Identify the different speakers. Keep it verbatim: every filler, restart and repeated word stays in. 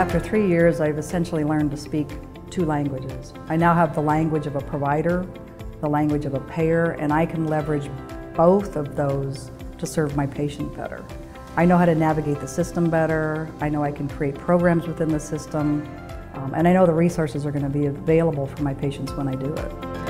Speaker 1: After three years, I've essentially learned to speak two languages. I now have the language of a provider, the language of a payer, and I can leverage both of those to serve my patient better. I know how to navigate the system better, I know I can create programs within the system, um, and I know the resources are going to be available for my patients when I do it.